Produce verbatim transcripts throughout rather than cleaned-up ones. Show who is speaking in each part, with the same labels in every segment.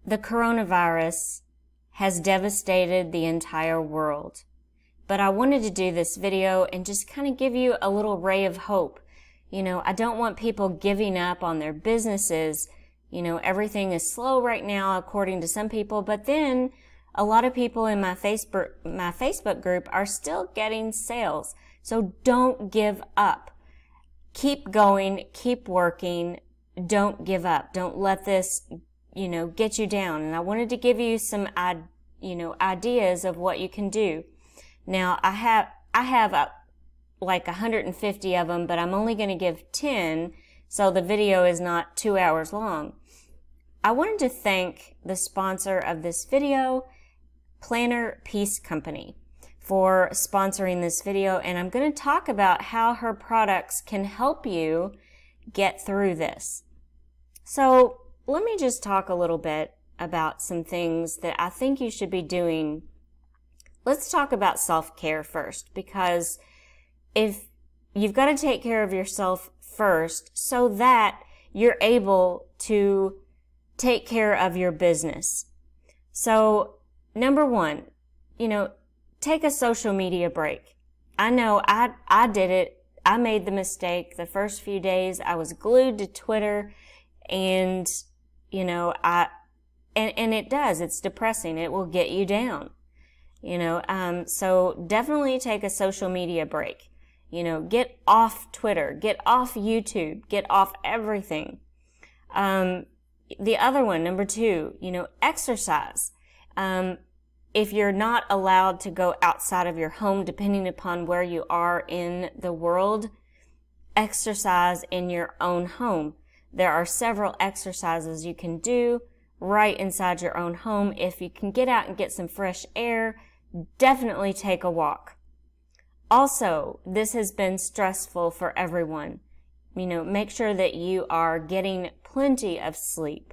Speaker 1: the coronavirus has devastated the entire world. But I wanted to do this video and just kind of give you a little ray of hope. You know, I don't want people giving up on their businesses. You know, everything is slow right now, according to some people, but then a lot of people in my Facebook, my Facebook group are still getting sales. So don't give up. Keep going, keep working. Don't give up. Don't let this, you know, get you down. And I wanted to give you some, you know, ideas of what you can do. Now, I have, I have a, like one hundred fifty of them, but I'm only going to give ten, so the video is not two hours long. I wanted to thank the sponsor of this video, Planner Peace Company, for sponsoring this video, and I'm going to talk about how her products can help you get through this. So let me just talk a little bit about some things that I think you should be doing. Let's talk about self-care first, because if you've got to take care of yourself first so that you're able to take care of your business. So number one, you know, take a social media break. I know I, I did it. I made the mistake the first few days. I was glued to Twitter, and, you know, I, and, and it does. It's depressing. It will get you down, you know. Um, so definitely take a social media break. You know, get off Twitter, get off YouTube, get off everything. Um, the other one, number two, you know, exercise. Um, if you're not allowed to go outside of your home, depending upon where you are in the world, exercise in your own home. There are several exercises you can do right inside your own home. If you can get out and get some fresh air, definitely take a walk. Also, this has been stressful for everyone. You know, make sure that you are getting plenty of sleep.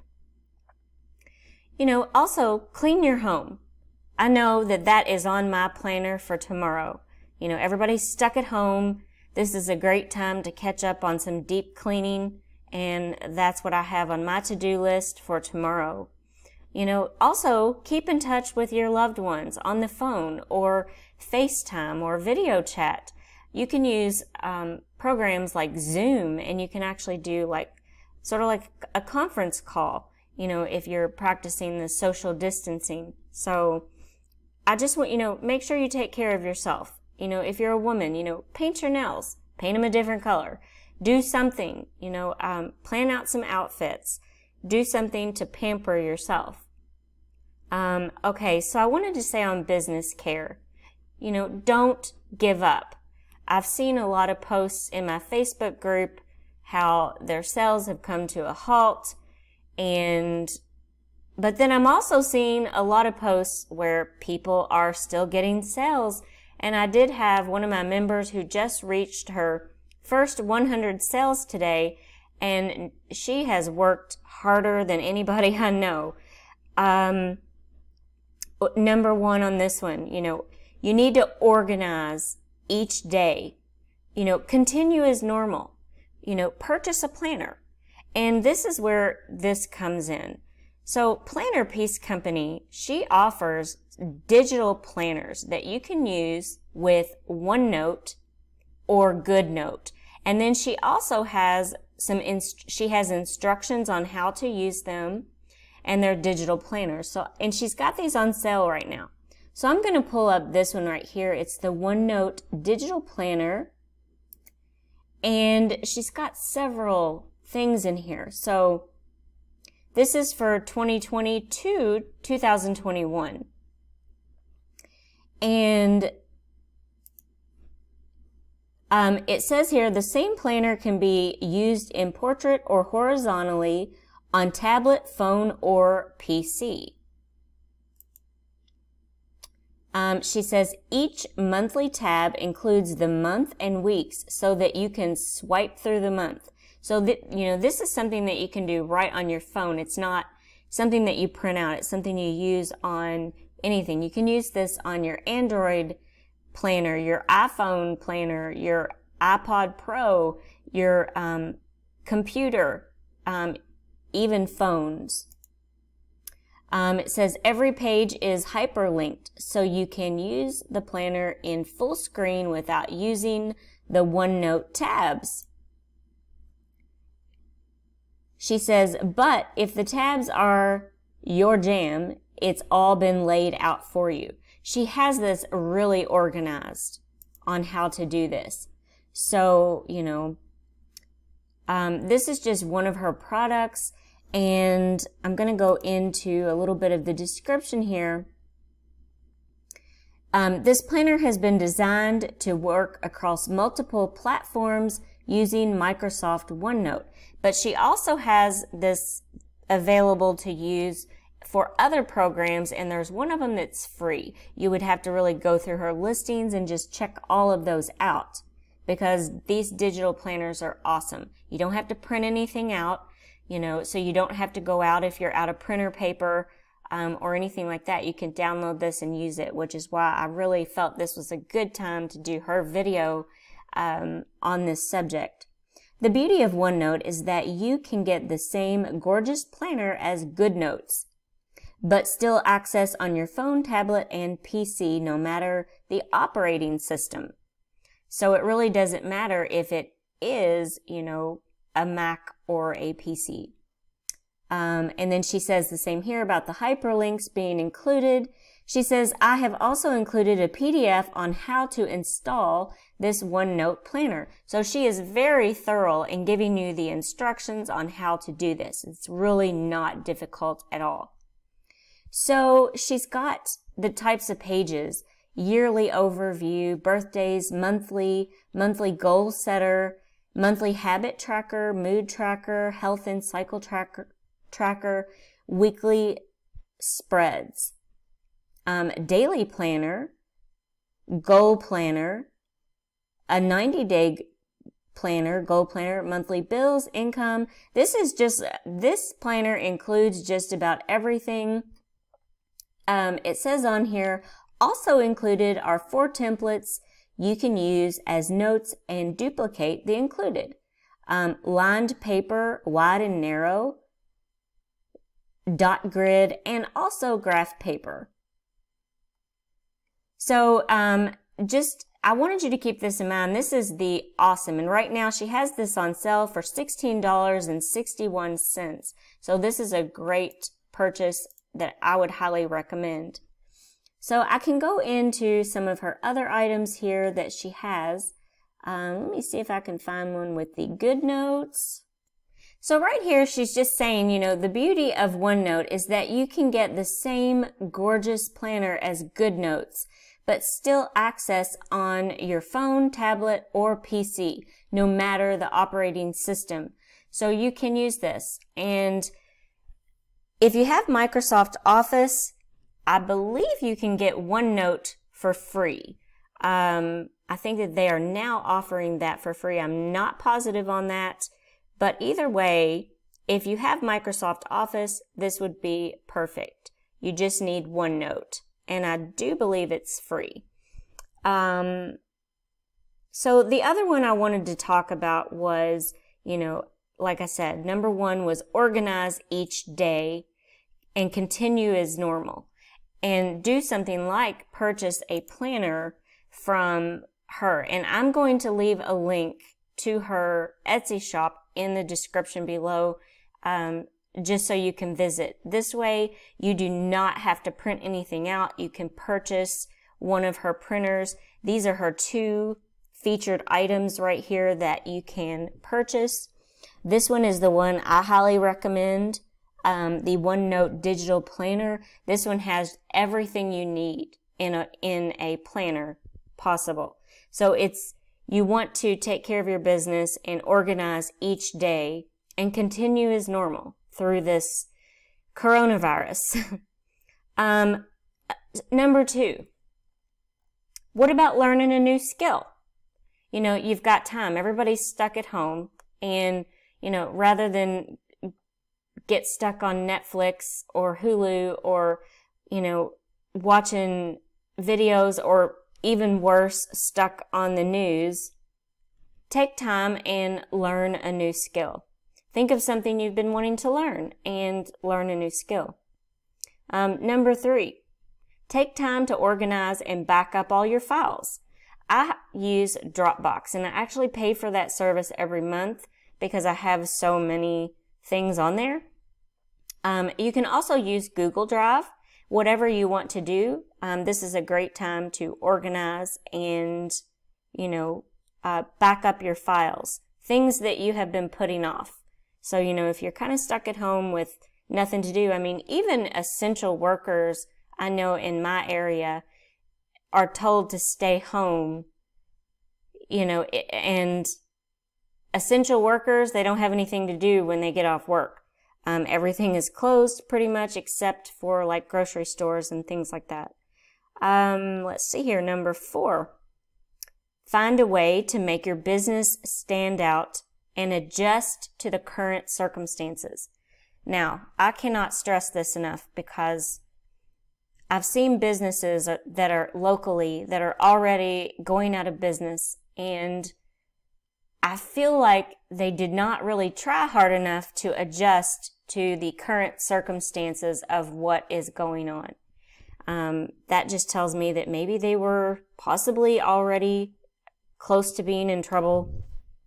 Speaker 1: You know, also clean your home. I know that that is on my planner for tomorrow. You know, everybody's stuck at home. This is a great time to catch up on some deep cleaning, and that's what I have on my to-do list for tomorrow. You know, also keep in touch with your loved ones on the phone or FaceTime or video chat. You can use um, programs like Zoom, and you can actually do like sort of like a conference call, you know, if you're practicing the social distancing. So I just want, you know, make sure you take care of yourself. You know, if you're a woman, you know, paint your nails, paint them a different color. Do something, you know, um, plan out some outfits. Do something to pamper yourself. Um, okay, so I wanted to say on business care, you know, don't give up. I've seen a lot of posts in my Facebook group how their sales have come to a halt, and but then I'm also seeing a lot of posts where people are still getting sales. And I did have one of my members who just reached her first one hundred sales today, and she has worked harder than anybody I know. Um, number one on this one, you know, you need to organize each day. You know, continue as normal. You know, purchase a planner. And this is where this comes in. So Planner Peace Company, she offers digital planners that you can use with OneNote or GoodNote. And then she also has some, inst she has instructions on how to use them, and they're digital planners. So, and she's got these on sale right now. So I'm going to pull up this one right here. It's the OneNote Digital Planner. And she's got several things in here. So this is for twenty twenty to two thousand twenty-one. And um, it says here, the same planner can be used in portrait or horizontally on tablet, phone, or P C. Um, she says each monthly tab includes the month and weeks so that you can swipe through the month. So that, you know, this is something that you can do right on your phone. It's not something that you print out. It's something you use on anything. You can use this on your Android planner, your iPhone planner, your iPod Pro, your um, computer, um, even phones. Um, it says every page is hyperlinked, so you can use the planner in full screen without using the OneNote tabs. She says, but if the tabs are your jam, it's all been laid out for you. She has this really organized on how to do this. So, you know, um, this is just one of her products, and I'm going to go into a little bit of the description here. Um, this planner has been designed to work across multiple platforms using Microsoft OneNote, but she also has this available to use for other programs, and there's one of them that's free. You would have to really go through her listings and just check all of those out, because these digital planners are awesome. You don't have to print anything out, you know, so you don't have to go out if you're out of printer paper um, or anything like that. You can download this and use it, which is why I really felt this was a good time to do her video um, on this subject. The beauty of OneNote is that you can get the same gorgeous planner as GoodNotes, but still access on your phone, tablet, and P C, no matter the operating system. So it really doesn't matter if it is, you know, a Mac or a P C. Um, and then she says the same here about the hyperlinks being included. She says, I have also included a P D F on how to install this OneNote planner. So she is very thorough in giving you the instructions on how to do this. It's really not difficult at all. So she's got the types of pages: yearly overview, birthdays, monthly, monthly goal setter, monthly habit tracker, mood tracker, health and cycle tracker, tracker, weekly spreads, um, daily planner, goal planner, a ninety day planner, goal planner, monthly bills, income. This is just, this planner includes just about everything. Um, it says on here, also included are four templates you can use as notes and duplicate the included. Um, lined paper, wide and narrow, dot grid, and also graph paper. So um, just, I wanted you to keep this in mind. This is the awesome, and right now she has this on sale for sixteen dollars and sixty-one cents. So this is a great purchase that I would highly recommend. So I can go into some of her other items here that she has. Um, let me see if I can find one with the GoodNotes. So right here, she's just saying, you know, the beauty of OneNote is that you can get the same gorgeous planner as GoodNotes, but still access on your phone, tablet, or P C, no matter the operating system. So you can use this. And if you have Microsoft Office, I believe you can get OneNote for free. Um, I think that they are now offering that for free. I'm not positive on that. But either way, if you have Microsoft Office, this would be perfect. You just need OneNote. And I do believe it's free. Um, so the other one I wanted to talk about was, you know, like I said, number one was organize each day and continue as normal. And do something like purchase a planner from her. And I'm going to leave a link to her Etsy shop in the description below, um, just so you can visit. This way, you do not have to print anything out. You can purchase one of her printers. These are her two featured items right here that you can purchase. This one is the one I highly recommend, um, the OneNote Digital Planner. This one has everything you need in a, in a planner possible. So it's, you want to take care of your business and organize each day and continue as normal through this coronavirus. um, number two, what about learning a new skill? You know, you've got time. Everybody's stuck at home, and, you know, rather than get stuck on Netflix or Hulu or, you know, watching videos, or even worse, stuck on the news, take time and learn a new skill. Think of something you've been wanting to learn and learn a new skill. Um, number three, take time to organize and back up all your files. I use Dropbox, and I actually pay for that service every month because I have so many things on there. Um, you can also use Google Drive, whatever you want to do. Um, this is a great time to organize and, you know, uh, back up your files, things that you have been putting off. So, you know, if you're kind of stuck at home with nothing to do, I mean, even essential workers, I know in my area, are told to stay home, you know, and essential workers, they don't have anything to do when they get off work. Um, everything is closed pretty much except for like grocery stores and things like that. Um, let's see here. Number four, find a way to make your business stand out and adjust to the current circumstances. Now, I cannot stress this enough because I've seen businesses that are locally that are already going out of business, and I feel like they did not really try hard enough to adjust to the current circumstances of what is going on. Um, that just tells me that maybe they were possibly already close to being in trouble.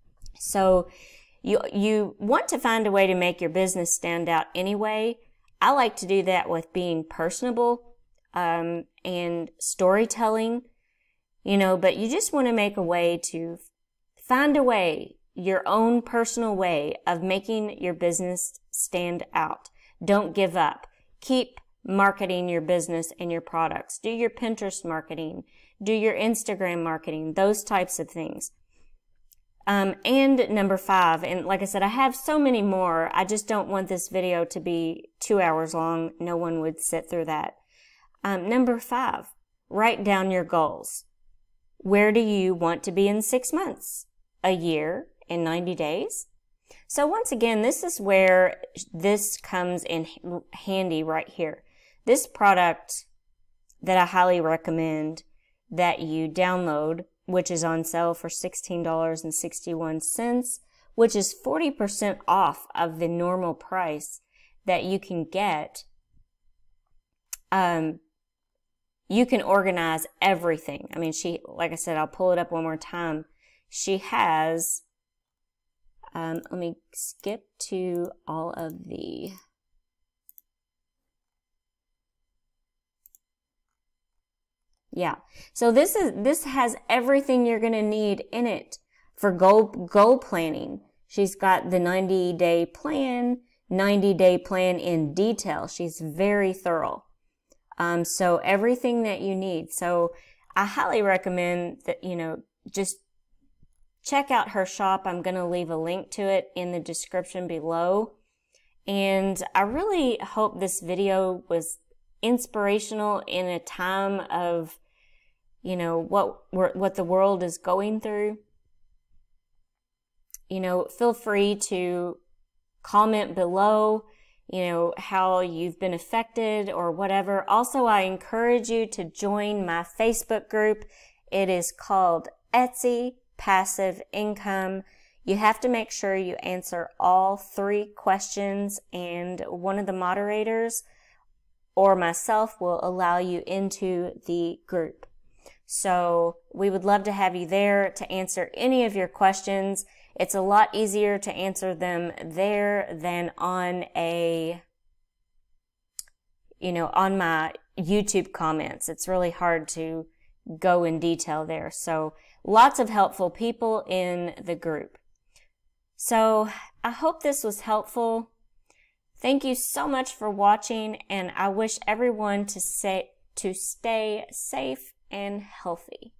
Speaker 1: So you, you want to find a way to make your business stand out anyway. I like to do that with being personable, um, and storytelling, you know, but you just want to make a way to find a way, your own personal way of making your business stand out. Don't give up. Keep marketing your business and your products. Do your Pinterest marketing. Do your Instagram marketing, those types of things. Um, and number five, and like I said, I have so many more. I just don't want this video to be two hours long. No one would sit through that. Um, number five, write down your goals. Where do you want to be in six months, a year, in ninety days? So once again, this is where this comes in handy right here. This product that I highly recommend that you download, which is on sale for sixteen dollars and sixty-one cents, which is forty percent off of the normal price that you can get. Um, you can organize everything. I mean, she, like I said, I'll pull it up one more time. She has, um, let me skip to all of the, yeah. So this is, this has everything you're going to need in it for goal, goal planning. She's got the ninety day plan, ninety day plan in detail. She's very thorough. Um, so everything that you need. So I highly recommend that, you know, just check out her shop. I'm going to leave a link to it in the description below. And I really hope this video was inspirational in a time of, you know, what we're, what the world is going through. You know, feel free to comment below, you know, how you've been affected or whatever. Also, I encourage you to join my Facebook group. It is called Etsy Passive Income. You have to make sure you answer all three questions, and one of the moderators or myself will allow you into the group. So we would love to have you there to answer any of your questions. It's a lot easier to answer them there than on a, you know, on my YouTube comments. It's really hard to go in detail there. So lots of helpful people in the group. So I hope this was helpful. Thank you so much for watching, and I wish everyone to say, to stay safe and healthy.